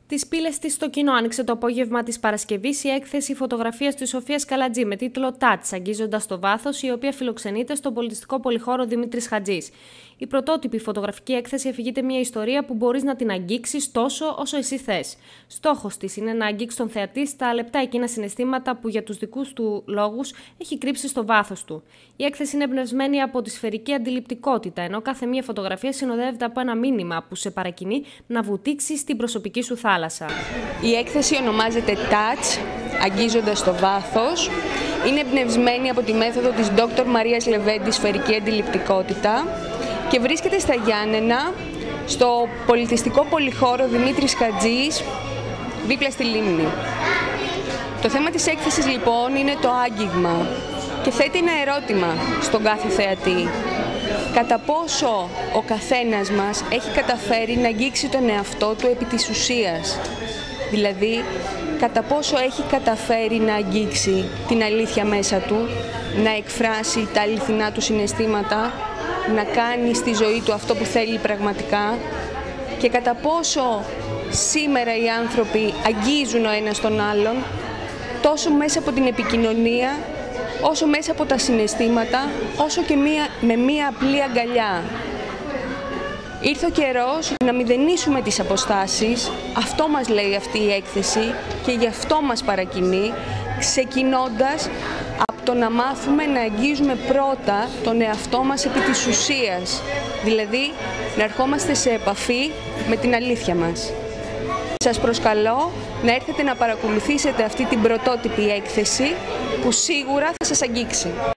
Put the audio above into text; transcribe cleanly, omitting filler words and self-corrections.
Τις πύλες της στο κοινό άνοιξε το απόγευμα της Παρασκευής η έκθεση φωτογραφίας της Σοφίας Καλατζή με τίτλο «Touch, αγγίζοντας το βάθος», η οποία φιλοξενείται στον πολιτιστικό πολυχώρο Δημήτρης Χατζής. Η πρωτότυπη φωτογραφική έκθεση αφηγείται μια ιστορία που μπορείς να την αγγίξεις τόσο όσο εσύ θες. Στόχος της είναι να αγγίξει τον θεατή στα λεπτά εκείνα συναισθήματα που για τους δικούς του λόγους έχει κρύψει στο βάθος του. Η έκθεση είναι εμπνευσμένη από τη σφαιρική αντιληπτικότητα, ενώ κάθε μία φωτογραφία συνοδεύεται από ένα μήνυμα που σε παρακινεί να βουτήξεις στην προσωπική σου θάλασσα. Η έκθεση ονομάζεται Touch, αγγίζοντας το βάθος. Είναι εμπνευσμένη από τη μέθοδο της Dr. Μαρίας Λεβέντη, σφαιρική αντιληπτικότητα, και βρίσκεται στα Γιάννενα, στο πολιτιστικό πολυχώρο Δημήτρης Χατζής, δίπλα στη Λίμνη. Το θέμα της έκθεσης λοιπόν είναι το άγγιγμα και θέτει ένα ερώτημα στον κάθε θεατή. Κατά πόσο ο καθένας μας έχει καταφέρει να αγγίξει τον εαυτό του επί της ουσίας. Δηλαδή, κατά πόσο έχει καταφέρει να αγγίξει την αλήθεια μέσα του, να εκφράσει τα αληθινά του συναισθήματα, να κάνει στη ζωή του αυτό που θέλει πραγματικά, και κατά πόσο σήμερα οι άνθρωποι αγγίζουν ο ένας τον άλλον, τόσο μέσα από την επικοινωνία, όσο μέσα από τα συναισθήματα, όσο και με μία απλή αγκαλιά. Ήρθε ο καιρός να μηδενίσουμε τις αποστάσεις, αυτό μας λέει αυτή η έκθεση και γι' αυτό μας παρακινεί, ξεκινώντας από το να μάθουμε να αγγίζουμε πρώτα τον εαυτό μας επί της ουσίας, δηλαδή να ερχόμαστε σε επαφή με την αλήθεια μας. Σας προσκαλώ να έρθετε να παρακολουθήσετε αυτή την πρωτότυπη έκθεση που σίγουρα θα σας αγγίξει.